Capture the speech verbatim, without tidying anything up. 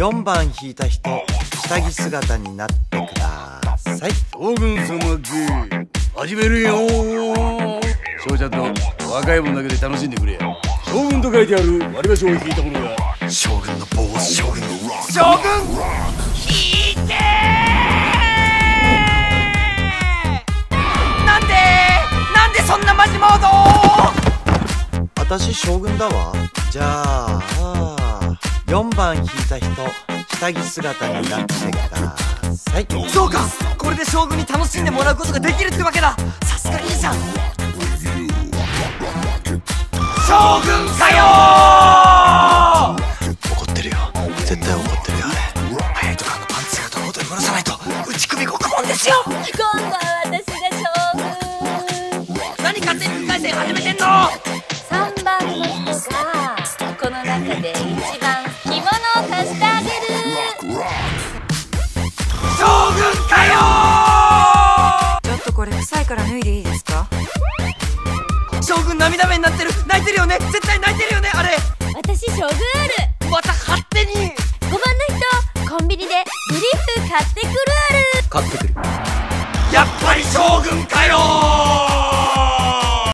よんばん引いた人、下着姿になってください。 将軍様で始めるよー。翔ちゃんと若いもんだけで楽しんでくれや。将軍と書いてある割り箸を引いた者が将軍のボス、将軍のロック、 将軍引いてー。なんでなんでそんなマジモード。 私将軍だわ。じゃあよんばん引いた人、下着姿になってください。 そうか、これで将軍に楽しんでもらうことができるってわけだ。さすがいいじゃん。将軍かよー。 怒ってるよ、絶対怒ってるよ。あれハヤト君のパンツが堂々と戻さないと打ち首獄門ですよ。 今度は私が将軍。 何勝手ににかい戦始めてんの。 さんばんの人がこの中で一番着物を貸してあげる。 将軍かよー。 ちょっとこれ臭いから脱いでいいですか？ 将軍涙目になってる。泣いてるよね、絶対泣いてるよね。あれ私将軍ある。 また勝手に。 ごばんの人、コンビニでブリーフ買ってくるある。 買ってくる。やっぱり将軍かよー。